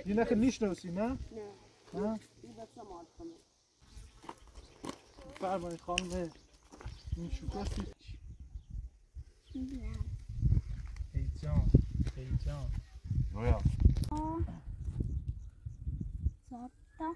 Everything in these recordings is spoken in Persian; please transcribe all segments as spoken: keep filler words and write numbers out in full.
یه نخه میشنوسی نه؟ نه ها؟ این بچه مال کنه فرمایید خانم این شکستی نه هیجان هیجان رویا زبطه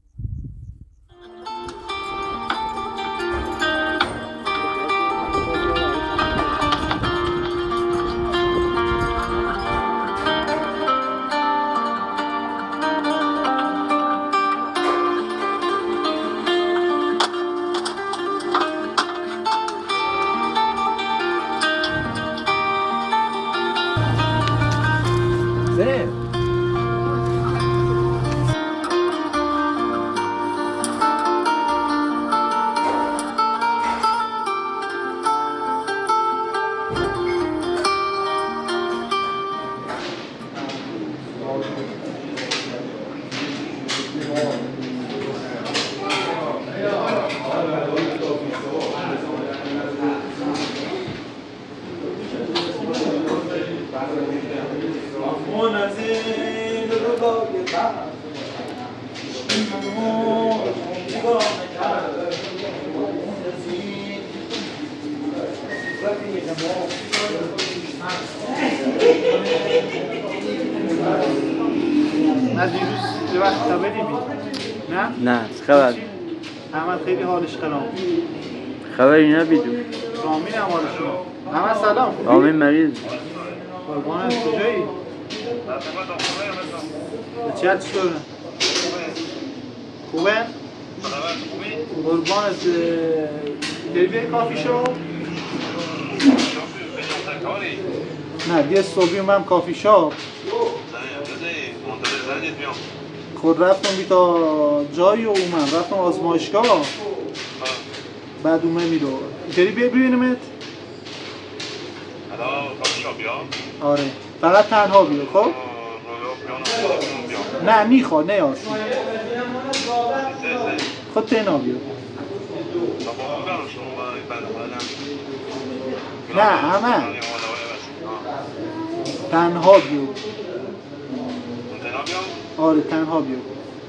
نه دیروز یه وقت خبری بید نه؟ نه خبر احمد خیلی حالش خراب خبری نبیدو رامین هم حالشون احمد سلام رامین مریض قربانت کجایی؟ چه هست چطوره؟ خوبه؟ قربانت داری بیایی کافی شو؟ نه دیگه صبحی اومم کافی شاپ خود رفتم بی تا جایی و اومم رفتم آزمایشگاه بعد اومه میرو داری بیایی ببینمت؟ آره فقط تنها بیا خب؟ نه نیخوا نه آشون خود تنها بیا نه همه تنها بیا آره تنها بیا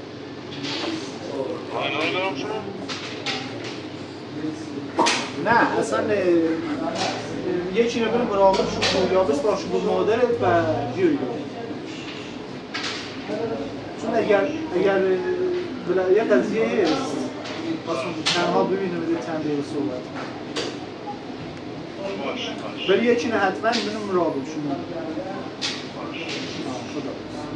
نه اصلا یه چی نبیم مراقب شو یابس باشه بود مادرت و جیوی چون اگر اگر یه قضیه هست تنها ببینم بده چند دقیقه صحبت ولی یه چی نه حتما ببینم مراقب شما خدا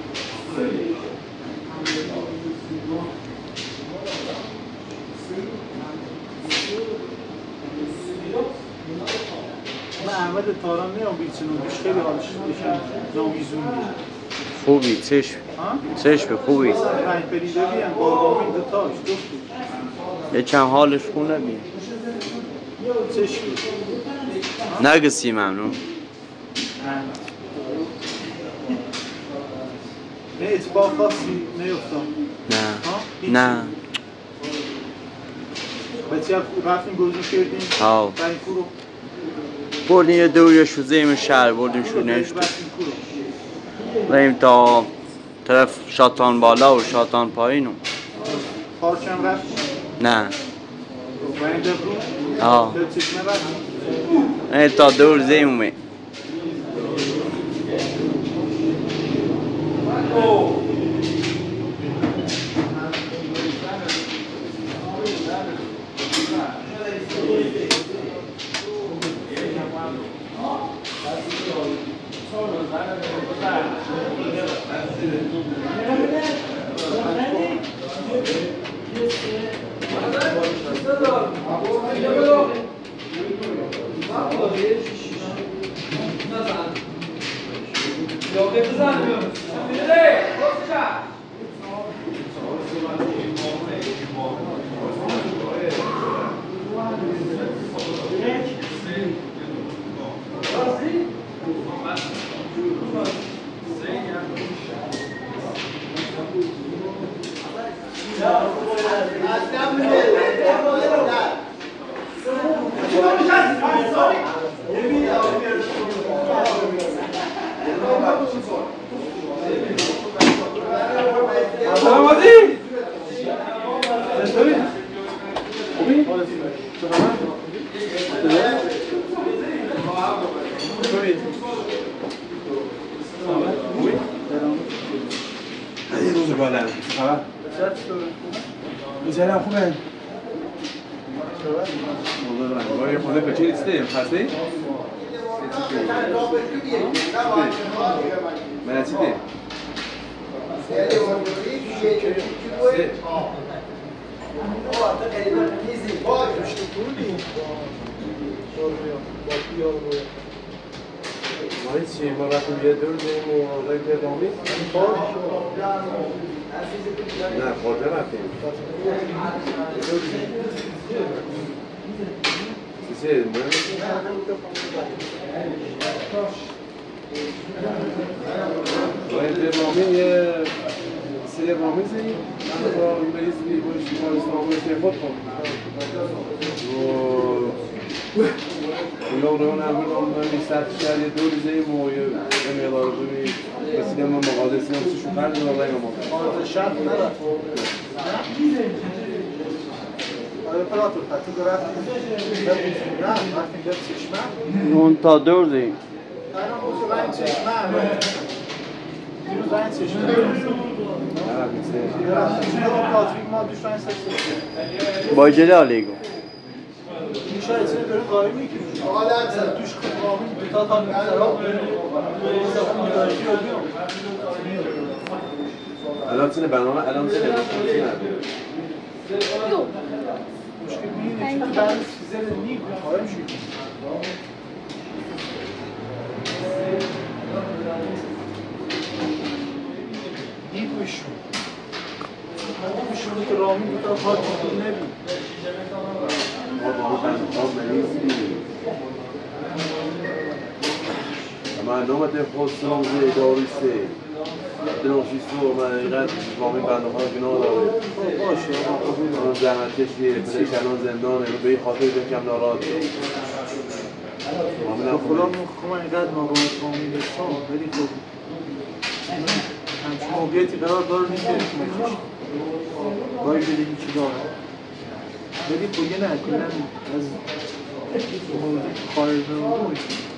من احمد تاران میام بیلچنون بیش خیلی حالش بشن نامیزون خوبی چشم چشم خوبی پنج پریده بیان بارگاهی دوتاش دوستی یه چند حالش خونه بیم چشم نگسی ممنون نه اتفاق خاصی نیفتاد نه نه بچه رفتیم گروزی کردیم ها بریم کورو بردیم یه دوری شوزه ایم شهر بردیم شو نشت بریم تا طرف شاتان بالا و شاتان پایینو پارچم رفتیم نه بریم دبرو ها چشمه رفتیم این تا دور زیمومه Thank you. چه بالا خبر؟ بچه‌رم خوبه؟ والله خدا بچه نیسته خسته؟ من چیه؟ چی ما رفتیم یه دور بریم و آقای پیغامی نه خورده رفتیم چیزه مهم آقای پیغامی یه سری رامی زنیم من با این بریز بی باش بیمارستان باشه خود کن اونا رو هم رو می‌سات شهر یه دوری زیم و یه امیلار بودی رسیدم من مغازه سیم سشون فرد رو داریم ما مغازه شهر ندارد آره پلاتو پاتو گرفت نه رفتیم به چشمه اون تا دور دی الان بود رنگ چشمه دیروز رنگ چشمه نه میشه پاتریک ما دوش رنگ سشمه با جلالیگو میشه چه داره قایم میکنه آقا در توش قایم دو تا تا میذارم الان چه برنامه الان چه مشکل میینه که بعد چیزا نیم قایم شد این میشون میشون که رامی بود تا پاک نبی ما نومت خواستم زی داریسته دنوشیستو من اینقدر وامی بنده ها گناه داره باشه اون زحمت کشیه پدرش الان زندانه به این خاطر کم ناراحت خدا مخوام اینقدر ناراحت وامی دستان ولی خب همچون موقعیتی قرار داره نیست باید بدیم چی داره ولی خب یه نه کنن از خارج نمون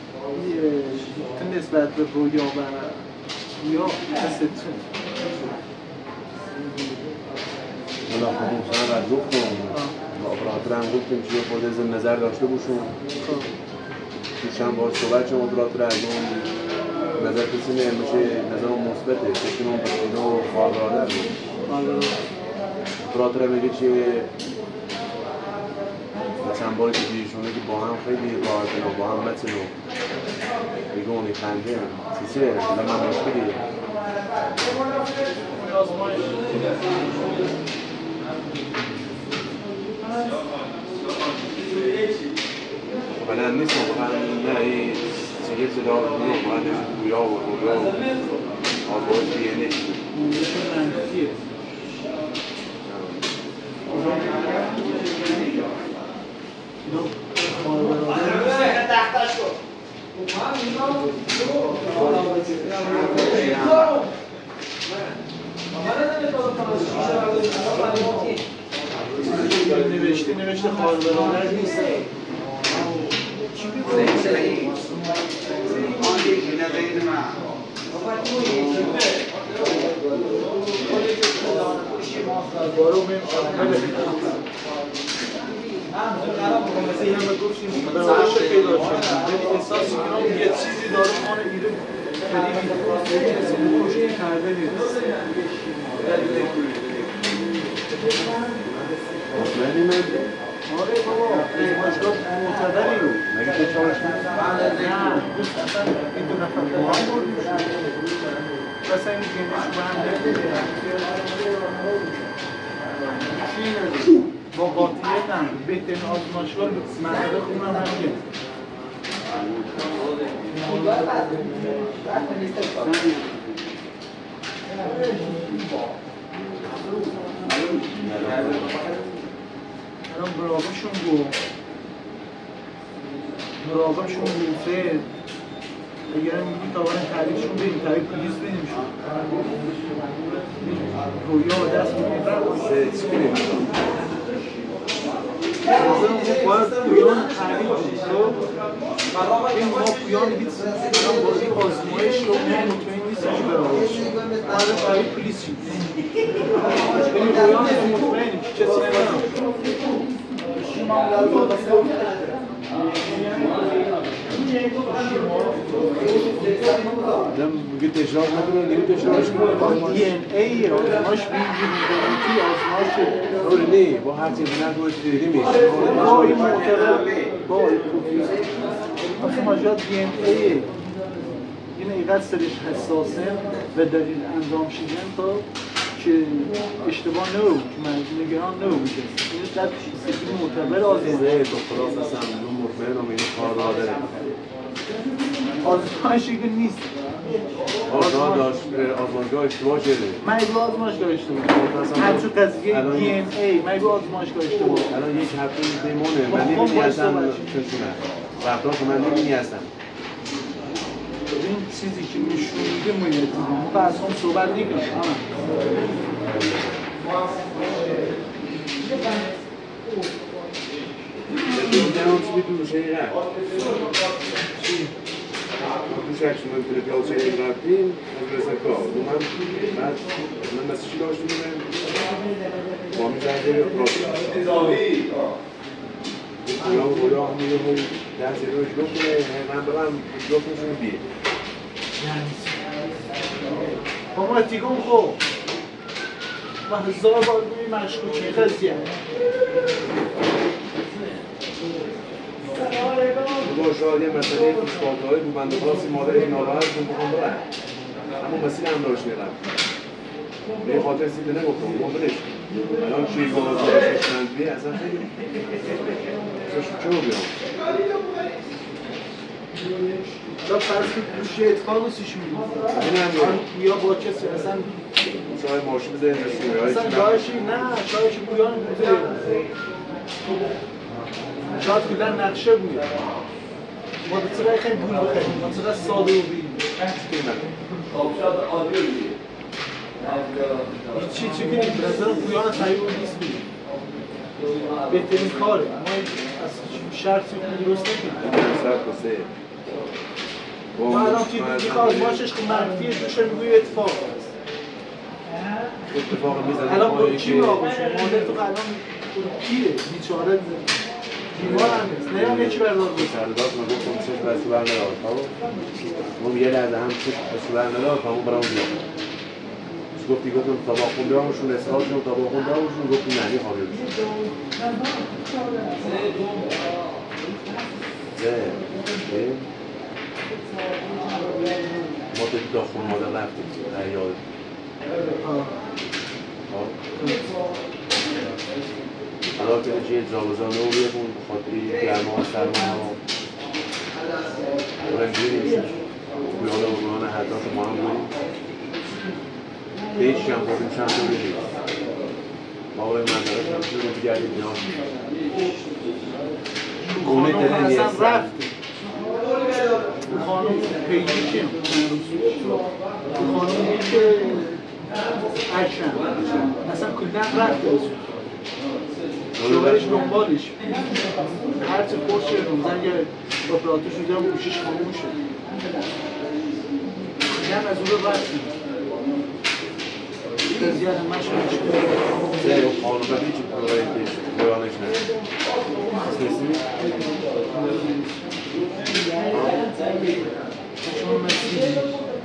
نسبت به رویا و رویا حستون حالا خودم سن رد گفتم با اپراتور هم گفتیم چیه خود از نظر داشته باشون توشم باش صحبت چون اپراتور از اون نظر کسی نمیشه نظر اون مثبته کسی اون بسیده و خواهراده بود اپراتور میگه چیه چند باری که دیشونه که با هم خیلی راحتن و با هم متن و میگه اونی خنده هم چیزه لما مشکلی بلند نیست واقعا نه این چیزی که داره میگه واقعا گویا و رویا و آواز دیگه نیست نوشته نوشته خاربرانه نیست بارو مثل همه گفتیم برایش پیدا شد ولی احساس کنم یه چیزی داره خانه ایره خیلی کسی مشکل کرده نیست مطمئنی من؟ آره بابا ازمایشگاه معتبری رو مگه تو چالش کنید؟ نه اصلا این دو نفر با هم بردیم شد مثلا این گیمش با هم بردیم با قاطعیت هم بهترین آزمایشگاه منطقه خونم هم میگه الان مراقبشون گفت مراقبشون گفته اگر میگی تا برای تعریفشون بریم تعریف پلیس بریم شد رویا دست میگیم چی کنیم؟ باید پویان تعریف شد این ما پویان هیچ با این آزمایش رو ما مطمئن نیستیم که برای آره برای پلیسی بریم رویان مطمئنیم که کسی نمیدونم آدم میگه تشراف نکنه دیگه تشرافش کنه دی ان ای آزماش بیگیریدنیتی آزماش آره نه با هر چیزی نکنه دیگه میشه با این معتبر با این پروفیس اصلا ماجرا دی ان ای این اینقدر سرش حساسه و دلیل انجام شدن تا که اشتباه نبود که من نگران نبود این قد سیستم معتبر آزمایش نه تو خلاص اصلا اون مطمئنم این کار را داره آزمایشی که نیست آزمان داشت آزمانگاه اشتباه شده من ایگو آزمایشگاه اشتباه همچون قضیه دی ان ای من ایگو آزمایشگاه اشتباه الان یک هفته دیمونه من نمیدونی اصلا چشونه رفتار که من نمیدونی هستم این چیزی که نشون میده مویت ما با اصلا صحبت نکنم Nederlands niet doen, zeg je. Dus ik zou moeten de Belgische inderdaad in, en we zijn klaar. Maar maar maar met z'n allen doen we. Maar we zijn weer op ja, we gaan nu nog daar zit er ook nog een en dan nog een bier. بابا تیگم خب و هزار بار روی مشکوکی قضیه با شاید یه مسئله پیش‌پاهای بود بنده خلاصی مادر این ناراحت بود بخوام برم اما مسئله هم داشت میرم به خاطر سیده نگفتم ما بلش الان چی گاه داشت شنندوی اصلا خیلی اصلا چه رو بیام دا فرض که گوشی اتفاق سیش میدونم یا با کسی اصلا شاید ماشین بزنید رسیمه اصلا جایشی نه شایشی بویان بوده شاید کلن نقشه بود ما به طرح خیلی بول بخیریم ما طرح ساده و بیم چی چی کنیم به نظرم بویان تایید نیست بیم بهترین کاره ما از شرطی درست نکنیم ما الان توی دیگه آزمایشش که منفیه دوشه میگوی اتفاق هست اتفاق میزنیم الان با کی مراقبشون مادر تو الان پیره بیچاره بیمار هم نیست نه هم یکی بردار بود سرداد من گفتم چشم بسو بر ندار ما یه لحظه هم چشم بسو بر ندار تا اون برام بیام گفتی گفتم تا با خونده همشون اصحاب شد تا با خونده همشون گفتی معنی خوابه بشون ده ما تا تا خون مادر رفتیم در یاد حالا که چیه جابزا نو بیرون بخاطری گرما و سرما و رنگیری میشه بیانه و بیانه حتی که ما هم بودیم به هیچ کم خودیم چند تا بیدیم ما باید منظره شما رو بگردیم بیان اونه تلن یه رفت خانم پیجی کیم؟ خانم میگه که اشم اصلا کلن رفت شوهرش دنبالش هرچه پرس شد روزن یه اپراتور شده هم گوشیش خاموش شد هم از اون رو رفتیم قضیه هم من شده شده سه خانم هیچی پرایتش بیانش نشد اسمسی؟ چون مسیحی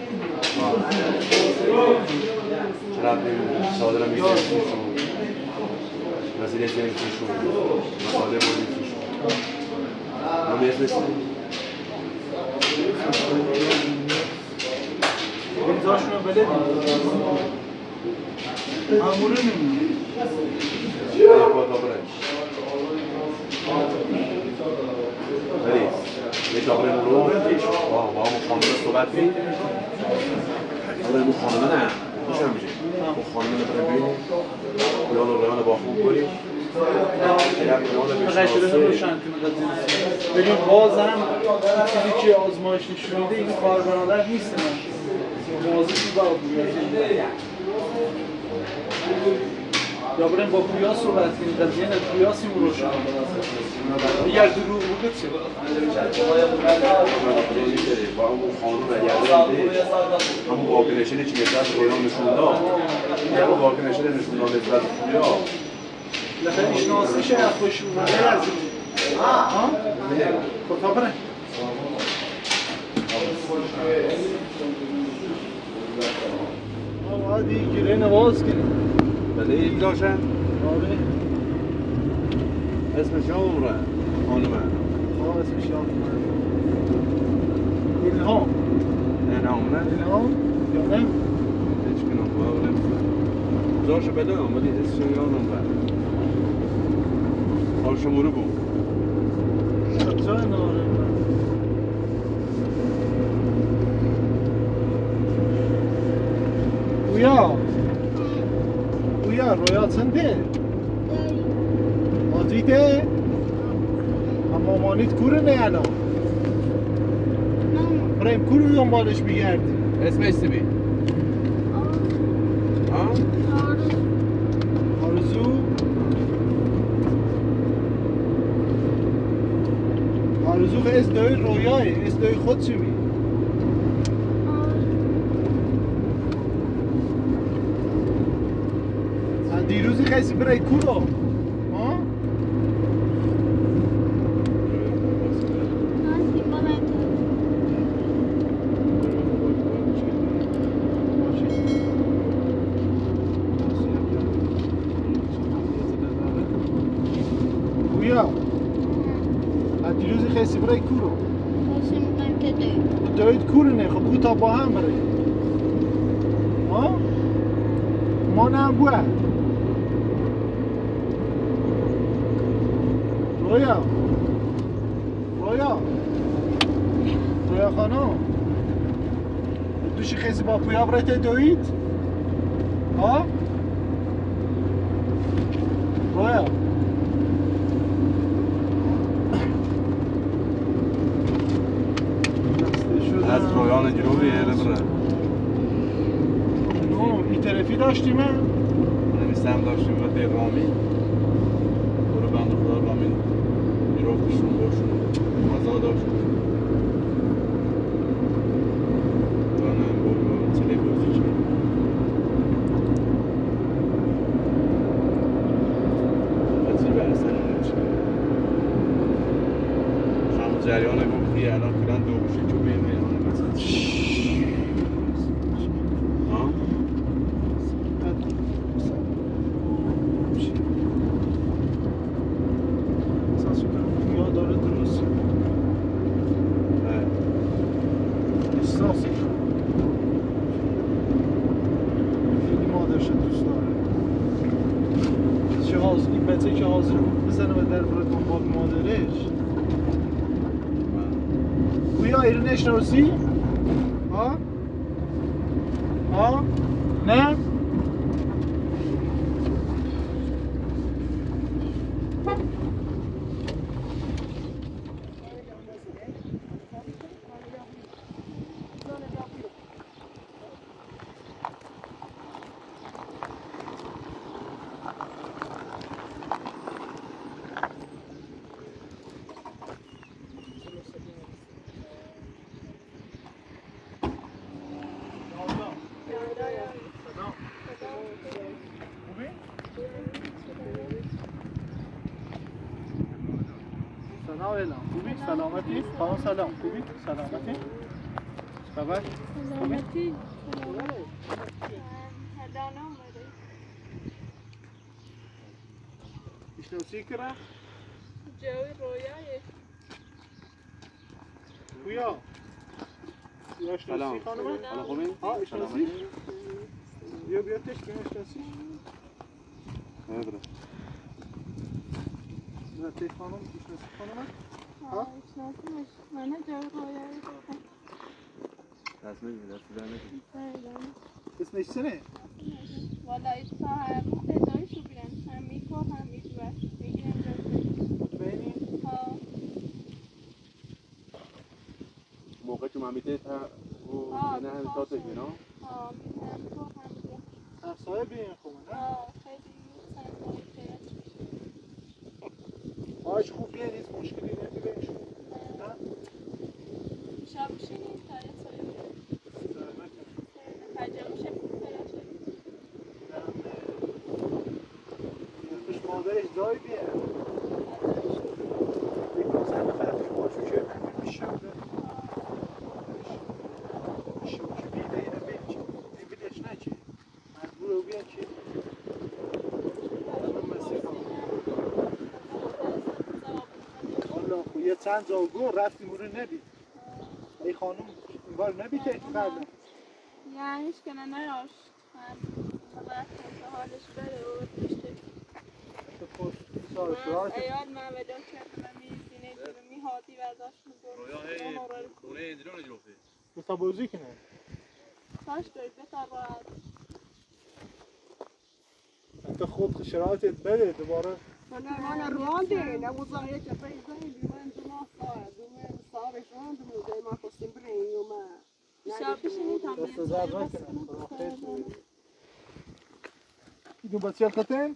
چرا نمیدونم سادرم میزنیم چیشون وزیر ازدهیم چیشون مساله بودیم چیشون ما میرسیم بلیتاشون رو بده معموله نمیدونم یه پاتا برنج ولی یه تا برنج رو با همون خانمه صحبت بید حالا این خانمه نه خوشم میشه با خانمه نبره بید بیان و ریان با خون کنیم قشره روشن کنه ببین بازم چیزی که آزمایش نشون میده این کاربرادر نیست من واضح تو باید یا بریم با پویا صحبت کنیم در ذهن پویا سیمون رو شما اگر دروغ بوده چه؟ با همون خانون اگر دیده همون واکنشی چی نسبت رویان نشون داد همون واکنشی نشون داد نسبت پویا لخیر ایشناسی شه از خوش اومده از ها؟ خب تا بریم آقا دی گیره نواز کنیم بله این داشتن؟ آره اسمش عمره خانمه خواه اسمش یاد کنم الهام الهام نه؟ الهام یا نه؟ هیچ کنم خواه بلیم زارش بده هم ولی اسمش یادم بر حال شموره بود شبزای ناره بویا بویا رویا چنده؟ آزیده؟ اما مامانیت کوره نه الان؟ بریم کور رو دنبالش بگردی اسمش چی بی؟ ها؟ آرزو؟ آرزو که ازدای رویاه ازدای خود چی بی؟ دیروزی خیلی برای کورو ها؟ بویا دیروزی خیلی برای کورو داید کورو نه خب بو تا با هم برای ها؟ ما نه هم بوه رویا رویا رویا خانم دوشی خیلی با پویا برای دوید ها؟ رویا از رویان جنوبی ایره بره نو این طرفی داشتیم هم؟ نمیستم داشتیم و پیغامی برو بند خدا رامین میروفتشون باشون مزا داشتیم دانم با تلویزی چه بطری برسن نمیشه شما جریان گفتی الان کنن دو بوشه که بین میرانه مثلا ها؟ داره درست احساس خیلی مادرش دوست داره چه حاضر این بچه که حاضر بود بزنه و در برای دنبال مادرش گویا ایرو نشناسی؟ ها؟ ها؟ نه؟ سلام الهام خوبی؟ سلامتی؟ خانم سلام خوبی؟ سلامتی؟ خبر؟ سلامتی میشناسی که رفت؟ جوی رویاه بویا بویا اشناسی خانمه؟ حالا خوبی؟ ها اشناسی؟ بیا بیا تشت بیا اشناسی نبره بیا تشت خانم اشناسی خانمه؟ ها اشناسیمش منه جوی رویاه دست نگیر دست در نگیر اسمش چنه؟ والا ایتا هم ادایشو بیرم هم میکو هم میدوه میگیرم جوی مطمئنی؟ ها موقع که من میده تا او نه همین تا تکنه ها میتونم تو هم دو همسایه بیاین خوبه نه؟ ها خیلی سن آج خوب بیان هیچ مشکلی نمیشه نه؟ شب بشینید تا یه سالی پجام میشه فراشد خوش مادرش دای بیان یک زن فرقی باشو که میشه میشه که بیده اینه بیده بیدهش نه چی مجبور رو بیان چی والا خو یه چند زاگون رفتیم اون رو نبید ای خانم این بار نبید که قبل یعنی هیچ کنه نراشت من وقت تا حالش بره و بشته من ایال من ودا کردم و میزینه جلو میهادی و ازش میگم رویا هی خونه ایدرون جلوفه بسا بازی کنه کاش دارید بتا راحت انت خود شرایطت بده دوباره من من رانده نبوزایه که پیزایی من دو ساعت دو من صاحبش رانده بود ما خواستیم بریم و ما شب بشینید هم دست یه زرد چایی بس نکنم کنم خدا خیلی اینو بچه الخطين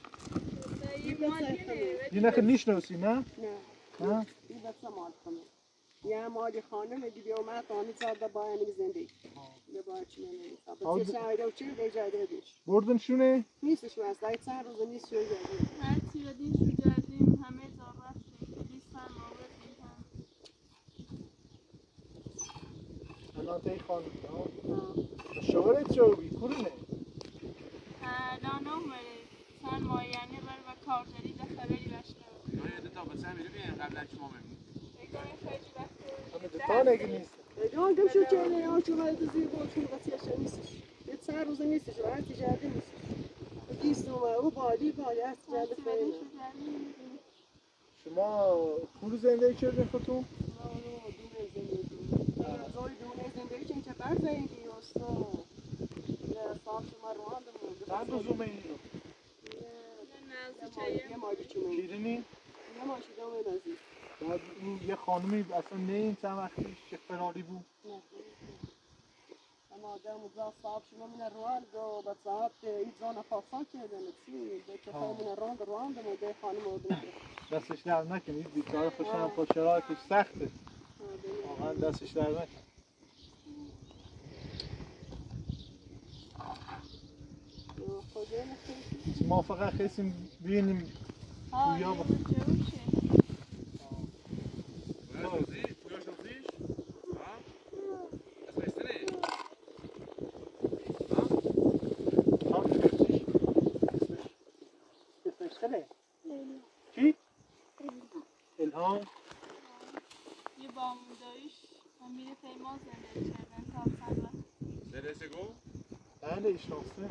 دي ناخد نشنوسي ما نه ها این بس مال خانم یه مالی خانم دیگه اومد آنی زاد باید زندگی یه باید چی نمی‌کنم بس شاید و چی بجاده بیش بردن شونه نیستش واسه چند روز نیست شو جاده هر چی بدین شو کردیم همه جا رفتیم لیست هم آوردیم هم الان تای خانم شغلت شو بی کورونه الان اومده چند ماه یعنی بر و کارگری ده خبری بشنه رویا تا بس هم می‌بینیم قبل از شما می‌بینیم بگم خیلی وقت همه دتا نگه نیست جان دم شو چه یا چه وقت زیر بود چون قصیش نیستش یه چند روز نیستش و هر جاده نیستش کیست و او بالی بالی است هر جاده چی بدین فعلا شو کردیم شما کور زندگی کردین خودتون نه نه دونه زندگی نه زوی دونه زندگی چه چقدر زندگی است یا صاحب شما روان دم چند روز اومه این رو یه ماهی چونه شیرینی یه ماهی دم نزدیک بعد اون یه خانمی اصلا نه این چند وقتی که فراری بود اما آدم اوزا صاحب شما من روان دو با ساعت این زن پاسا کردن چی به که من روان روان دم و ده خانم بودن دستش در نکنید بیچاره خوشم با شرایطش سخته واقعا دستش در نکن ما فقط خواستیم ببینیم ها پویا یه با جوشه رویا شناسی؟ پویا شناسیش؟ ها؟ اسمش نه؟ خانم اسمش اسمش خیلی چی؟ الهام یه بامدایش امیر پیمان زندگی کردن تا چند وقت سرسه گو؟ بله ایشناسه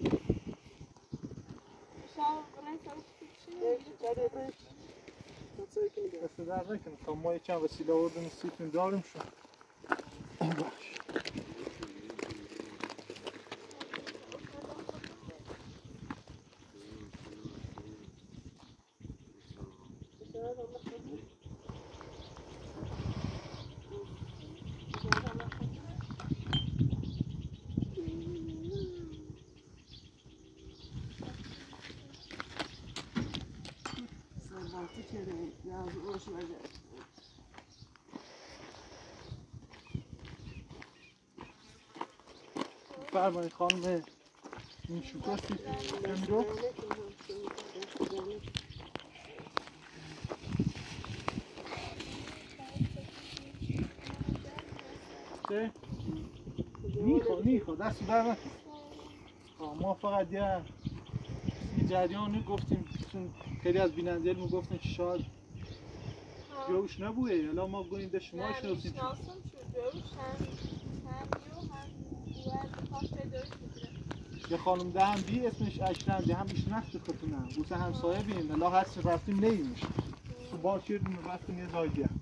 شاه برای سرش کچی دست در نکنه تا ما یه چند وسیله آوردن سیتون داریم شد باش فرمایید خانم این شکستی کمی رو چه؟ نیخوا نیخوا دست در نکن ما فقط یه یه جریانی گفتیم چون خیلی از بیننده می گفتن که شاید جوش نبوده الان ما گوییم به شما نه شناسیم میشناسم شو جوش هم هم یو هم باید پاس پیدایش بگیرم یه خانم ده هم بی اسمش اشرنده هم بیش نفت خودتونم بوسه همسایه بیم الا هر چه رفتیم نیمیش تو بار کردیم رفتیم یه جای دیگه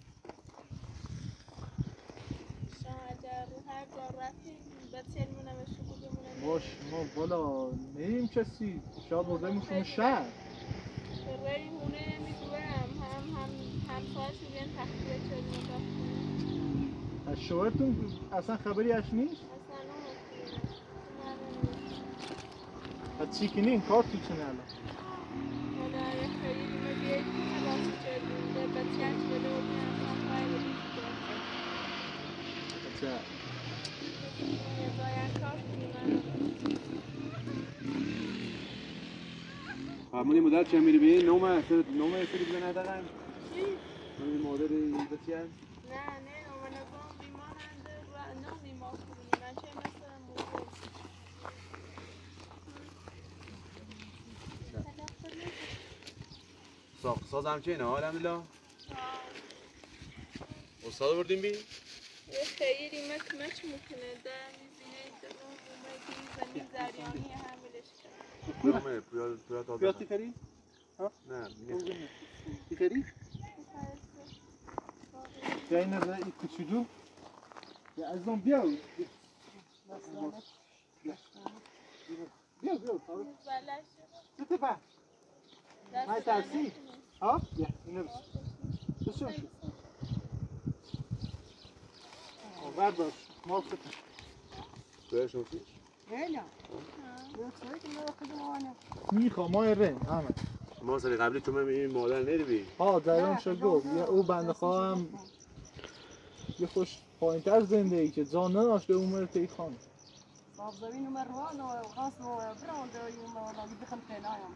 اگر هر جا رفتیم به تلمونم شو بودمونم باش ما بالا نیم کسی شاید بردهیم شما شهر به رای هونه نمیدوهم هم هم همسایش رو بیان تخلیه چلمون رفتیم از شوهرتون اصلا خبری اش نیست؟ اصلا اون از چی کنین کار تو چنه الان؟ حالا یه خیلی دیمه بیایید کنه چه همونی مدر چه میری بی؟ نومه اصلا نومه اصلا بزنه دقیقا همونی مادر این بسیار نه نه من نظام بیماننده و نومی ما کنی من چه مثلا موضوع ساخت ساز هم چه اینه ها الحمدلله استاد بردیم بی؟ خیلی مک مچ مکنه در میزینه دلون اومدی زمین زریانی حملش کرد نومه پویا پویا تا بیا تیکری؟ نه تیکری؟ بیا این نظر این کوچولو بیا از اون بیا بیا بیا بیا بیا ما ترسی ها بیا اینو بس بسون شو بردار مال خطر پویا شوفی؟ نه نه چه که نخدمانه میخوام ما رنگ احمد ما سری قبلی تو من این مادر نیری بی؟ ها دایان شد گفت یا او بنده خواهم یه خوش پایینتر زندگی که جان نداشت به عمر تی خان صاحب زمین و مروان و خاص و براند و ما بخم تنایم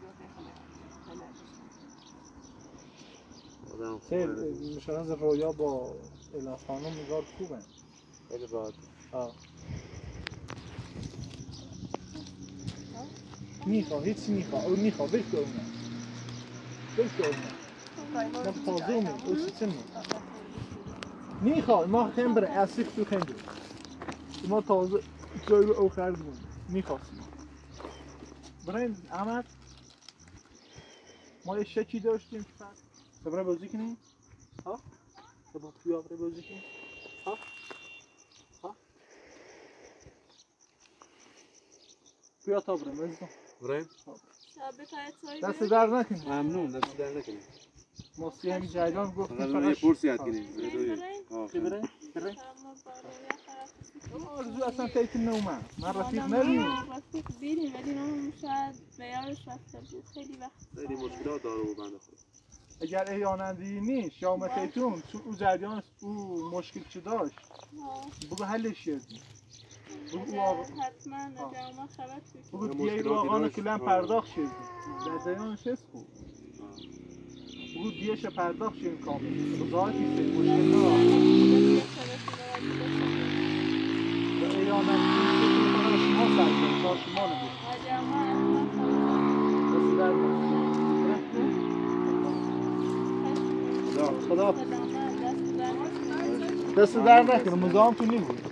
بیاد خیلی میشن از رویا با اله خانم نگار خوبه خیلی باحال ها میخوا هیچ میخوا او میخوا بش که اونه بش که اونه نه تازه می او چی چنه میخوا ما خیم بره اصیق تو خیم بره ما تازه جای رو او خرد بونه میخواست برای احمد ما یه شکی داشتیم که فرد برای بازی کنیم ها با پویا برای بازی کنیم ها ها پویا تا بریم بازی کن برای؟ دست در نکنیم ممنون دست در نکنیم ما سی همی جایدان گفتیم فقط یه پرس یاد کنیم چی برای؟ برای؟ آرزو اصلا تایت نومه من رفیق نبیم رفیق بیریم ولی نوم شاید بیارش رفته بود خیلی وقت خیلی مشکلات داره او بنده خود اگر ایانندی نیست یا متیتون تو او جریان او مشکل چه داشت بگو حلش کردیم بگو آقا حتما اگر ما خبر بگو دیگه رو آقانو کلن پرداخت کردیم در جریانش هست خوب بگو دیگهش پرداخت کردیم کامل بزاعت نیست مشکل نداشت و ایانندی نیست که شما سرگرد تا شما نبود دست در خدا دست در نکنه مزاحم تو نبود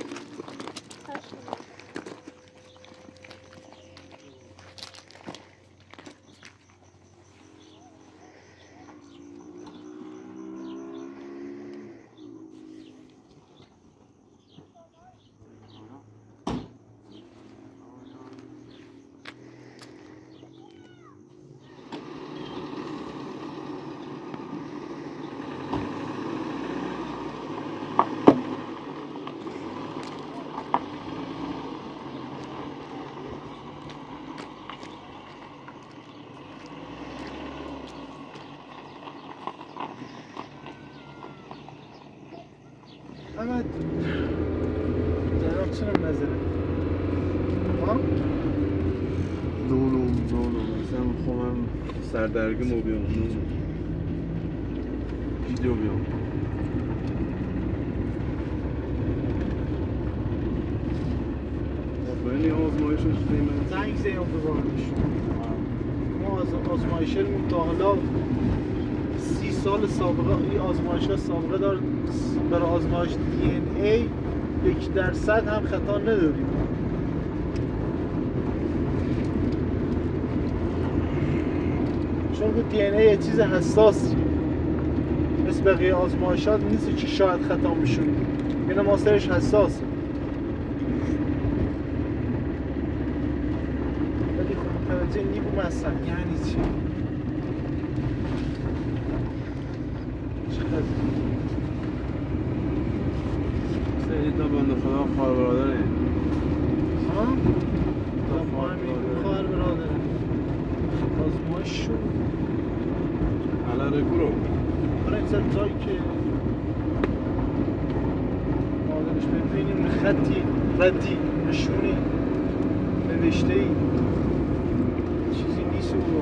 احمد جناب چنم نظره ها؟ نو نو نو نو مثلا خواهم سردرگم رو بیام نو نو ویدیو بیام آفرینی آزمایش شدیم زنگ زیم دوباره ما از آزمایشمون تا حالا سی سال سابقه این آزمایش ها سابقه دار برای آزمایش دی ان ای یک درصد هم خطا نداریم چون که دی ان ای یه چیز حساسی مثل بقیه آزمایشات نیست که شاید خطا میشون اینه ماسترش حساسه ولی خب متوجه نیبو مثلا یعنی چی؟ سیدی تا بنده خدا خواهر برادره ها؟ تا خواهر برادره آزمایش شد علاره برو برای این سر جایی که مادرش بهم خطی ردی نشونی نوشته ای چیزی نیست او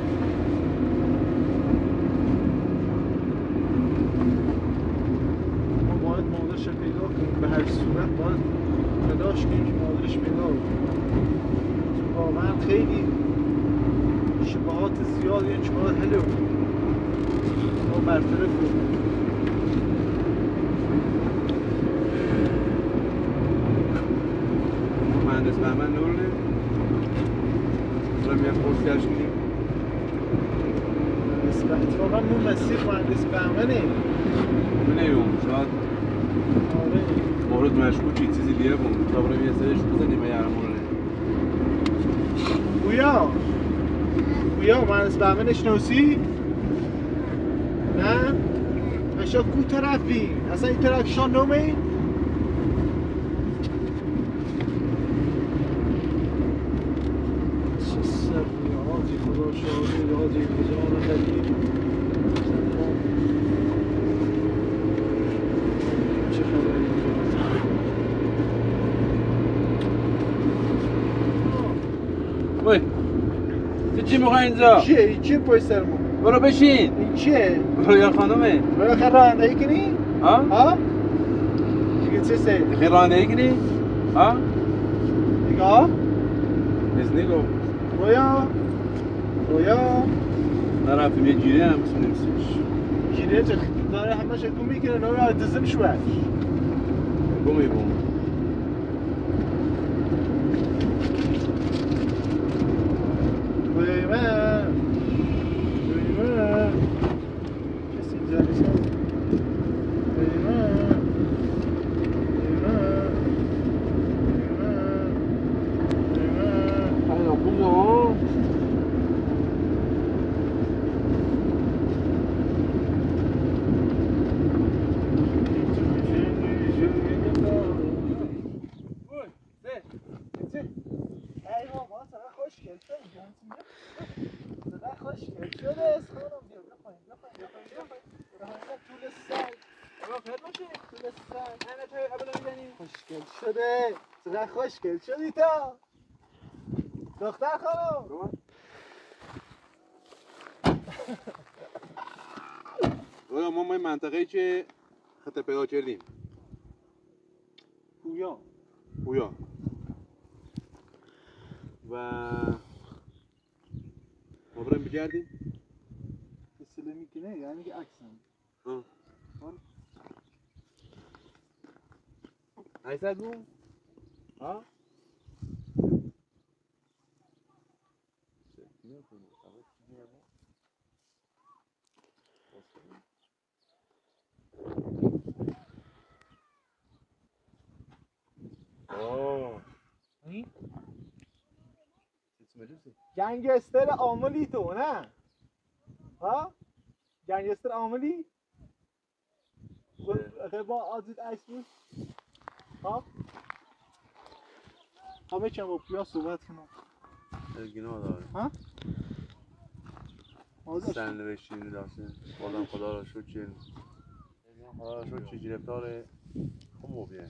ما باید مادرش رو پیدا کنیم به هر صورت باید تلاش کنیم که مادرش پیدا کنیم واقعا خیلی شباهات زیاد یعنی چه باید هلو ما برطرف کنیم مهندس بهمن نورنه دارم یک پست کش کنیم اتفاقا اون مسیر مهندس بهمنه بنیوم شاید آره مورد مشکوکی چیزی دیگه بود تا برم یه سرش بزنیم یه هرمونه گویا گویا مهندس بهمن شناسی؟ نه؟ اشا کو طرفی؟ اصلا این طرف شان نومه؟ چه سرمی آجی خدا شاهده آجی بجان خلیل چه خبری؟ وای تو چی میخوای اینجا؟ چیه؟ این چیه پای سرمون؟ برو بشین این چیه؟ رویا خانومه برای خیلی رانندگی کنی؟ ها؟ ها؟ دیگه چه سه؟ خیلی رانندگی کنی؟ ها؟ نگاه؟ از نگاه رویا رویا نرفتیم یه جیره هم بسونیم سیش جیره چه داره همه شکل میکنه نوی آتیزم شوش بومی بوم بیمه بیمه کسی اینجا نیست بیمه بیمه بیمه بیمه اینا خوب ها خوشگل شده چقدر خوشگل شدی تا دختر خانم رویا ما ما این منطقه‌ای که خطر پیدا کردیم گویا گویا و ما بریم بگردیم اصلا میکنه یعنی که عکسم ها عکس بو ها آه این اسمش چیه؟ گنگستر عاملی تو نه ها گنگستر عاملی خب با آزید عکس بود ها همه چند با پویا صحبت کنم گناه داره ها سرنوشتی داشته بازم خدا را شد چه خدا را شد چه گرفتار خمو بیه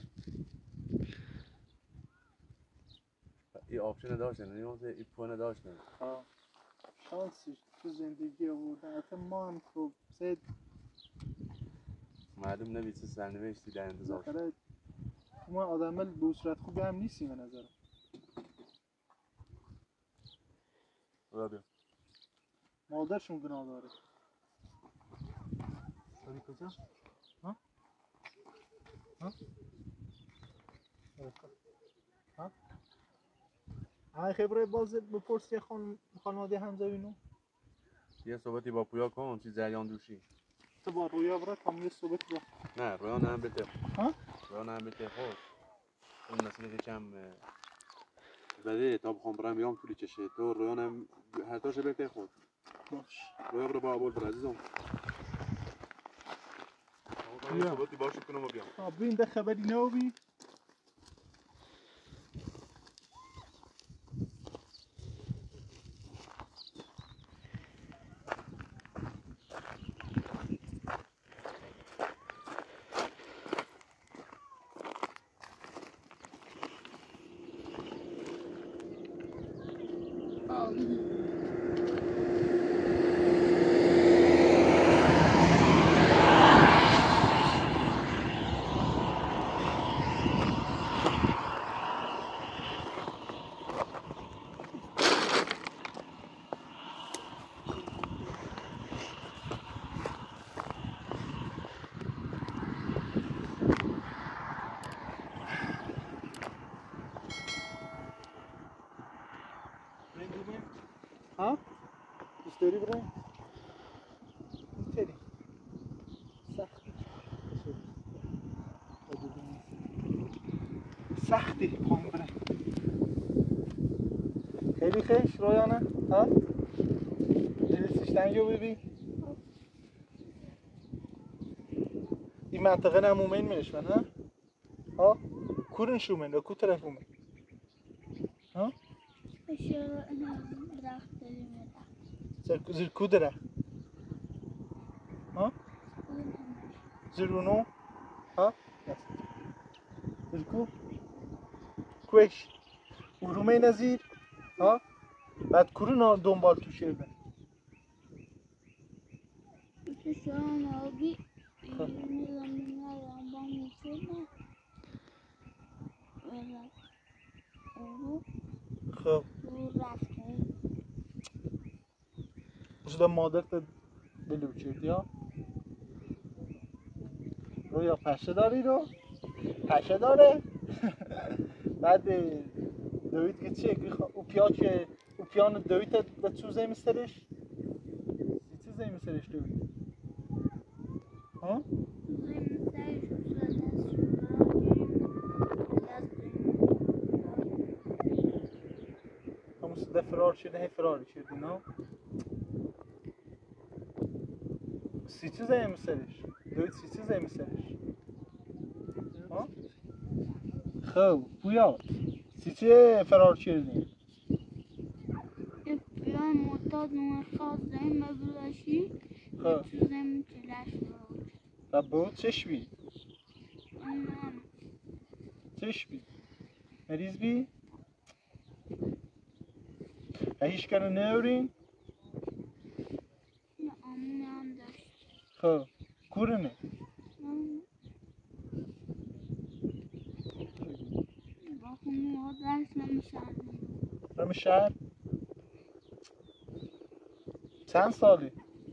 ای آپشن داشتن نیازه ای پونه داشتن شانسی تو زندگی آوردن حتی ما هم خب سید معلوم نبید سرنوشتی در انتظار بالاخره ما آدم به صورت خوبی هم نیستیم به نظرم خدا بیا مادرشون گناه داره داری کجا؟ ها؟ ها؟ ها؟ های خبره باز بپرسی خان خانواده همزوینو یه صحبتی با پویا کن چی جریان دوشی تو با رویا برای کامی صحبت با نه رویان هم بته ها؟ رویان هم بته خود اون مسئله کم بده تا بخوام برم بیام طولی کشه تو رویان هم هر تاش بته خود باش رویا برو با عبال بر عزیزم یه صحبتی باشی کنم و بیام آب بین ده خبری نو بی ها؟ دوست داری بریم؟ اینطوری سختی سختی پایم بریم خیلی خیش رویانه ها؟ جلسیشتن جو ببین این منطقه نمومین میشمن ها؟ ها؟ کورن شومن یا کو طرف اومن ها؟ اشاره درخت داریم زر زر کو درخت ها؟ زرونو ها؟ زر کو؟ کوش ارومه نزیر ها؟ بعد کورن دنبال تو شیرده شام آبی نظامی ندارم با میشونه خب رو رفته شده مادر تا بلو چیردی ها رو یا پشه داری رو پشه داره بعد دوید که چیه او پیا که او پیان دوید تا چو زمی سرش چی زمی سرش دوید ها؟ زمین سرش همون سده فرار شده هی فراری شده نه؟ سی چی زمی سرش دوید سی چی زمی سرش ها؟ خب بویا سی چی فرار شده بیان معتاد نمیخواد زمین ببلاشی خب تو زمین چلش رو و بود چشمی اونم چشمی مریض بی و هیچ کنه نورین یه آمونه هم داشت خب کورنه با خونه ها درس نمیشن رم شهر چند سالی؟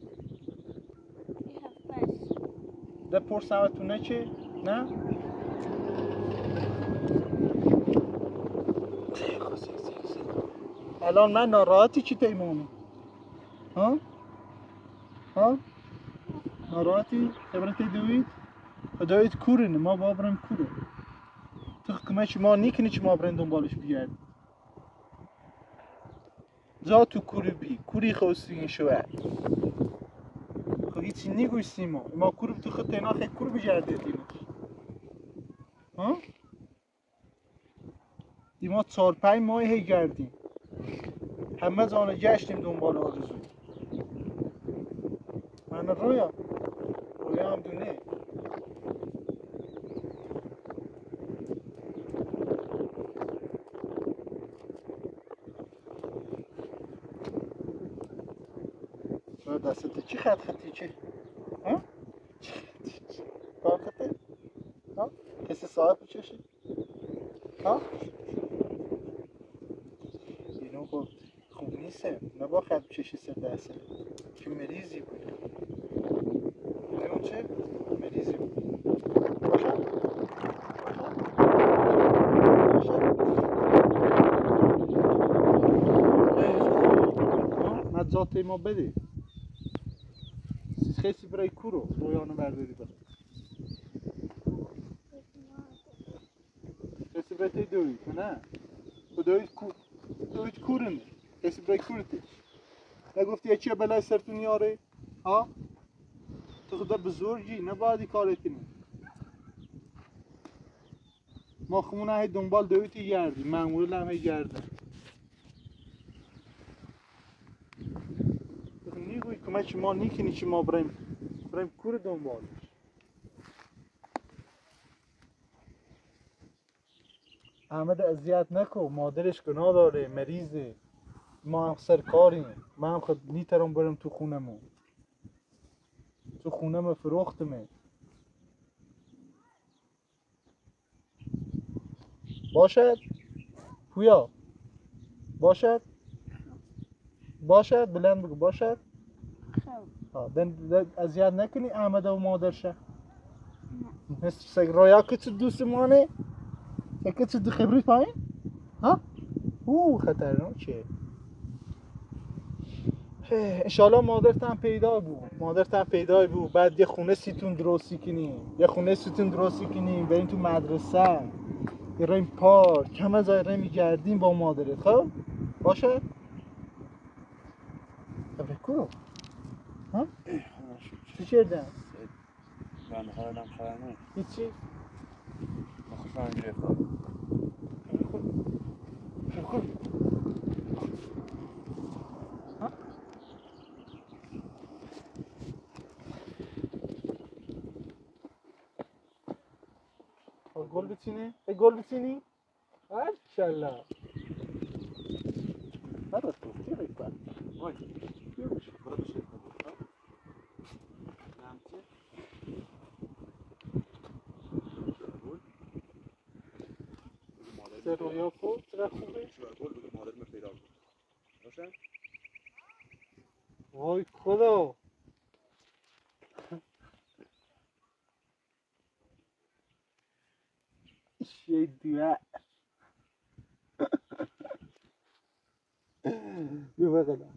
یه هفتش ده پرسمتونه چی؟ نه؟ الان من ناراحتی چی تیمونی؟ ها؟ ها؟ ناراحتی؟ خبرت دوید؟ دوید کورنه ما بابرم کوره تو کمه چی ما نیکنی چی ما برن دنبالش بیارد جا تو کوری بی کوری خواستی این شوه خب هیچی نیگویستی ما ما کوری تو خود تینا خیلی کور بجرده دیمش ها؟ دیما چار پنج ماه هی گردیم همه زانه گشتیم دنبال آرزو من رویا رویا هم دونه دستت چی خط خطی چی؟ ها؟ چی خطی؟ کار خطی؟ ها؟ کسی صاحب چشی؟ ها؟ اینو خب خوب نیسته نبا خط چشی سر دسته که مریضی بود اینو چه؟ مریضی بود باشه؟ باشه؟ مجزات ما بده خیلی برای کورو رویانو برداری بده کسی برای تی دوید نه دوید کور دوید کورنه کسی برای کورتی نگفتی یکی بلای سرتون یاره ها تو خدا بزرگی نباید کاری کنی ما خمونه های دنبال دویدی گردی معمول هم های گرده نیگوی کمه چی ما نیکنی چی ما بریم بریم کور دنبالش احمد اذیت نکن مادرش گناه داره مریضه ما هم سرکاریم. من هم خود نیترم برم تو خونمون. تو خونم فروختمه. باشد؟ پویا باشد؟ باشد؟ بلند بگو باشد؟ خب دن دن اذیت نکنی احمد و مادرشه. مثل سگ رویا که تو دوست مانه؟ که تو دو خبری پایین؟ ها؟ او خطرناکه. انشالله مادرتم پیدا بود. مادرتم پیدا بود. بعد یه خونه سیتون درستی کنیم. یه خونه سیتون درستی کنیم. بریم تو مدرسه. بریم پارک. همه جای رو میگردیم با مادرت. خب؟ باشه؟ بکو. ها؟ چی کردن؟ من حالم خرنه هیچی؟ مخصوصا گرفتم بکو. ها؟ گل بچینی؟ ای گل بچینی؟ ماشاءالله. نداد تو چی بکن؟ وای. برو بشه. چه رویا کو؟ چقدر خوبه؟ گل بگو مادرم پیدا بود روشن؟ وای خدا. چه دیوه. بیا بقیدم.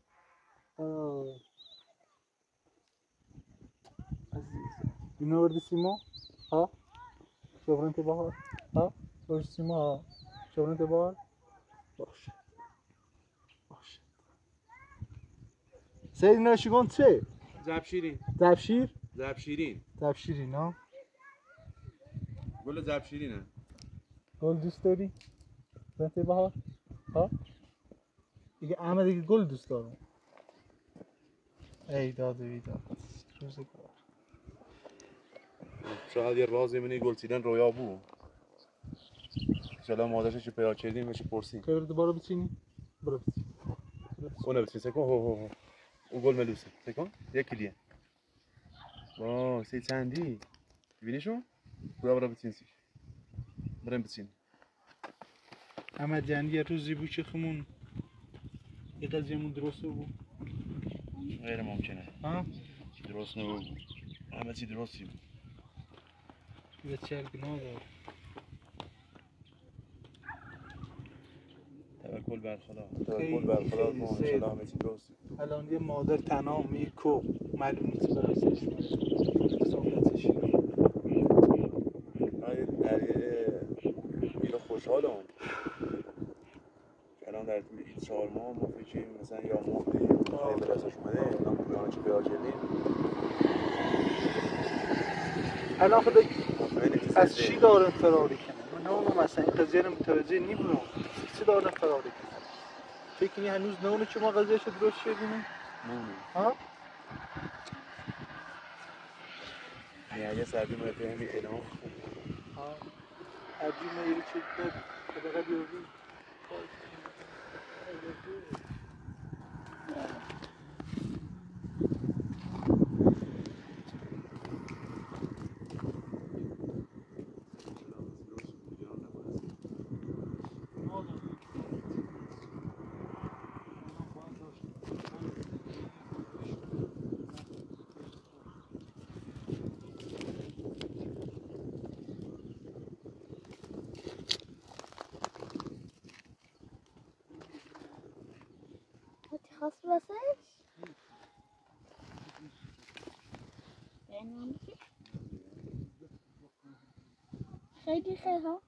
عزیز اینو وردی سیما؟ ها؟ شبرنت بهار؟ ها؟ وردی سیما ها؟ شبرنت بهار؟ باشه باشه. سید ناشگان چه؟ زبشیرین زبشیر؟ زبشیرین زبشیرین ها؟ گل زبشیرینه گل دوست داری؟ شبرنت بهار؟ ها؟ دیگه احمد دیگه گل دوست دارم. ای داد و بیداد روزگار. شاید یه رازی منی گل چیدن رویا بود انشالله مادرش چی پیدا کردیم بهش پرسیم که برده بارو بچینی؟ برو بچین. اونه بچین سکن هو هو هو او گل ملوسه سکن یکی دیگه واه سی چندی ببینیشون برو برو بچین سیش بریم بچین احمد جان یه روزی بود که خمون یه قضیه‌مون درسته بود. غیر ممکنه ها؟ درست نبود همه چی درستی بود یه چهل گناه دار. توکل بر خدا توکل بر خدا کن انشالله همه چی درستی الان یه مادر تنها میکو معلوم نیست برای ساختش آره در یه خوشحالم الان در طول این چهار ماه ما فکریم مثلا یا ماه دیگه به دستش اومده الان پویانه چی پیدا کردیم الان خدا از چی دارن فراری کنن؟ من نونو مثلا این قضیه رو متوجه نیبودم. چی دارن فراری کنن؟ فکر کنی هنوز نونو که ما قضیهش رو درست شدیم؟ نونه ها؟ یه سردی ما به همین اعلام ها؟ عجیب ما یه چیز داد حداقل یه روز خواست واسش؟ خیلی خیلی ها؟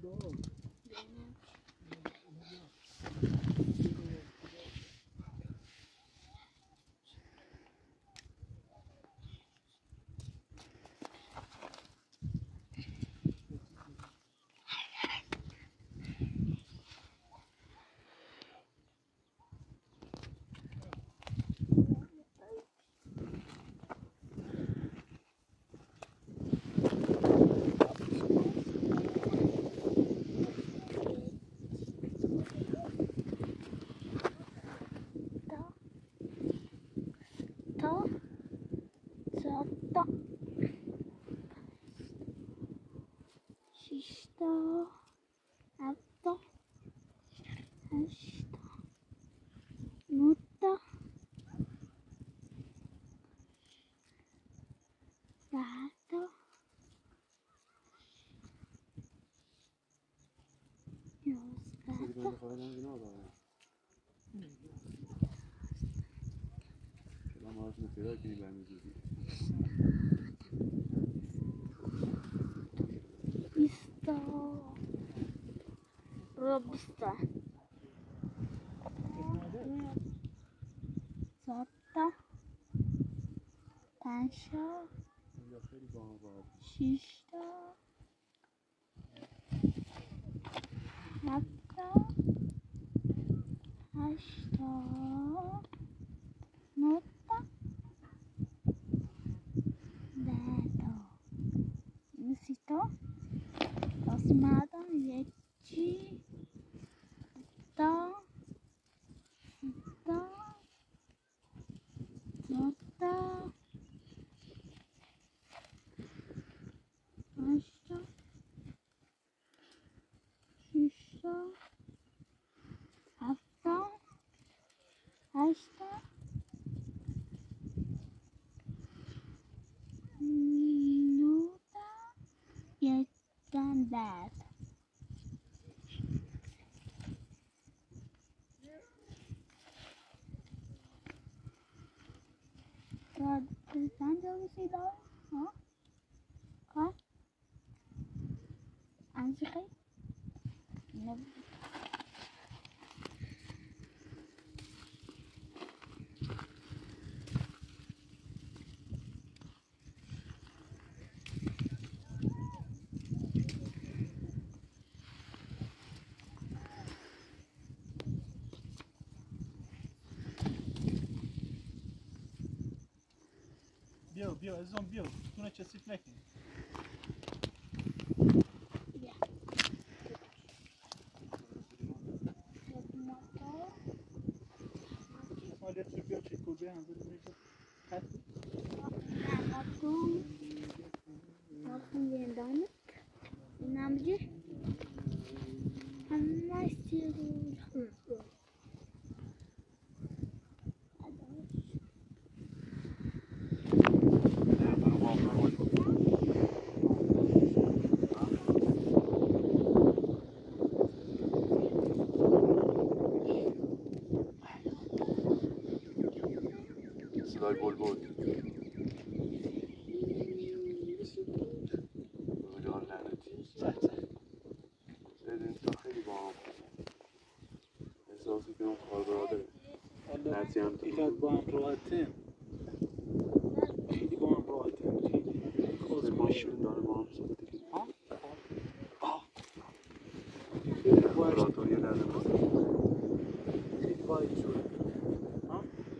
Robusta. Zata. Tansha. Shishta. Hafta. Hashta. Nota. Data. Musito. Osmada. Yechi. Da. Da. Nota. Hashta. Shisha. Hafta. Hashta. Nota. Yetan that. God, the sun don't see that, huh? God, answer it. Never. بیا بیا عزیزم بیا تونه کثیف نکن Yeah. مالیت رو بیا چه کجا هم زده میگه Natum. Natum yendanık. Namcı. Anlaşılır. صدای بلبل بلبل لعنتی بدین تا خیلی با هم احساسی که اون کاربرا داره نرسی هم تو اینقدر با هم راحتیم خیلی با هم راحتیم خیلی خود ماشین داره با هم صحبتی که ها؟ خیلی امپراتوری لعنت بزن خیلی باید شده ها؟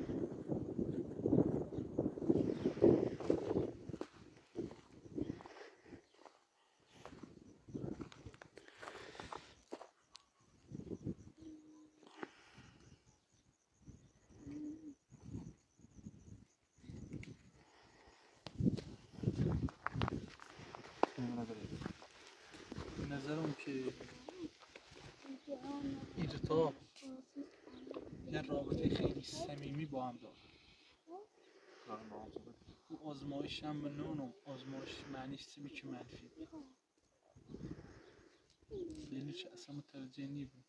نظرم که این دوتا یه رابطه خیلی صمیمی با هم دارن او آزمایش هم به نونو آزمایش معنیش چی که منفی یعنی چه اصلا متوجه نی بود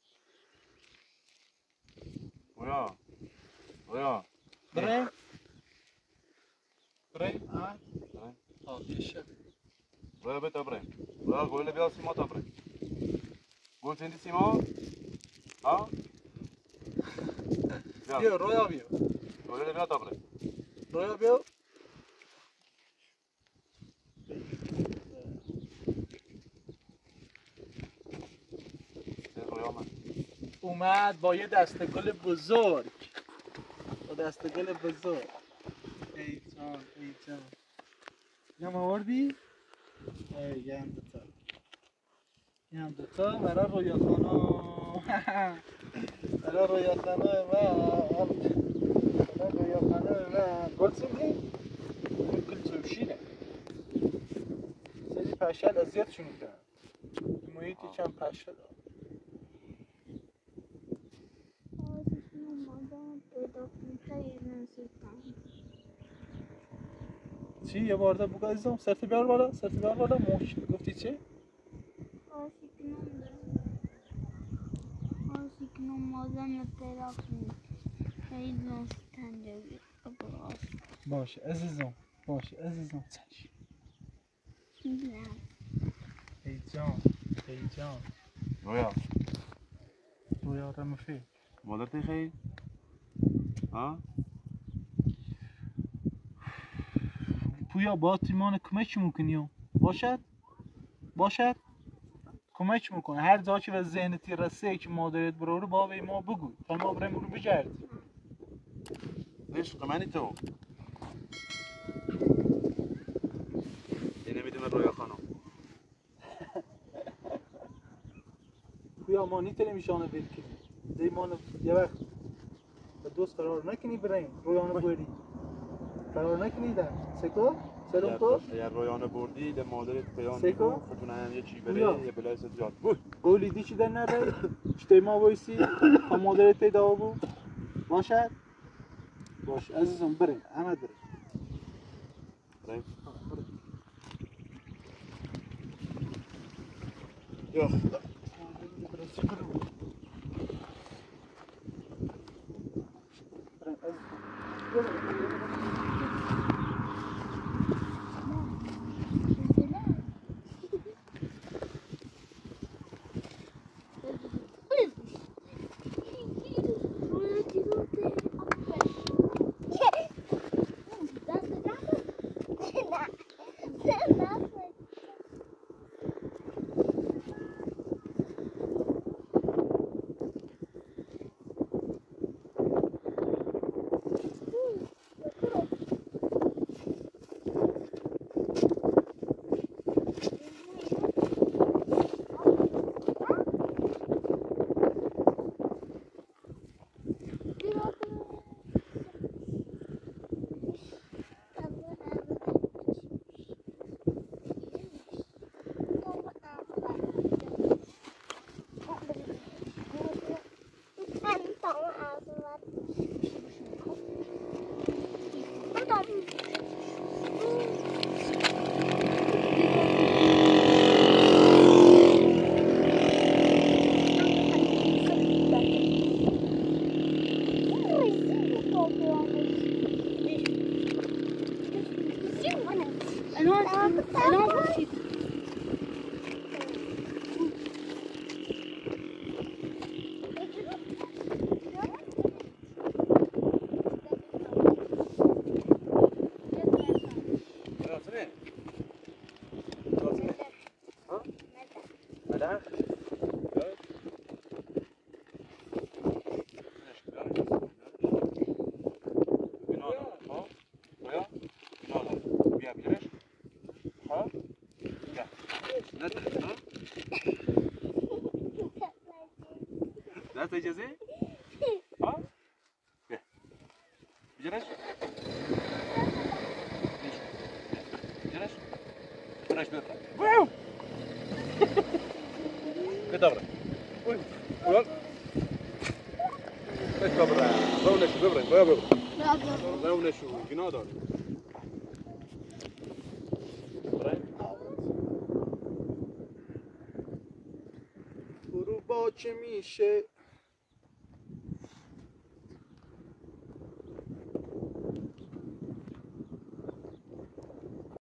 اویا اویا برای برای آه برای آه بیشه اویا بتا برای اویا گویل بیاسی ما تا برای بود زندی سیما؟ ها؟ بیا رویا بیا رویا بیا تا بره رویا بیا رویا من اومد با یه دسته گل بزرگ با دسته گل بزرگ ای جان ای جان اینم آوردی؟ ای یه هم دوتا این هم دوتا برای رویا خانم برای رویا خانم من برای رویا خانم من گل سیدی؟ گل توشینه سری پشل اذیتشون میکنن محیطی چند پشل دارم چی یه بارده بگو عزیزم سرت بیار بالا سرت بیار بالا موش گفتی چی؟ آسیکنم مازم تراخی خیلی نستنجی باشه عزیزم باشه عزیزم چشم ای جان ای جان رویا رویا رمفی مادرت خیلی؟ ها؟ پویا با تیمان کمک میکنی باشد باشد کمک میکنه هر جا که به ذهنتی رسه که مادرت برو با به ما بگو تا ما بریم رو بگردیم عشق منی تو اینه میدونه رویا خانم پویا ما نیتونیم میشانه ول کنیم دی ما یه وقت به دوست قرار نکنی بریم رویانه بری قرار نکنی در سکو سلام تو اگر رویانه بردی ده مادرت پیان سیکو؟ میگو فتونه هم یه چی پویا. بره یه بلای ست جاد بود قولی دی چی در نده چطور ما بایستی تا مادرت پیدا بود باشد باش عزیزم بریم همه بریم بریم یا خدا دست اجازه؟ ها؟ بیا بجرش؟ بجرش؟ برش بیا برا بیا برا قول قول بس برا رونشو ببرن بیا ببرن رونشو گناه داره برو با چه میشه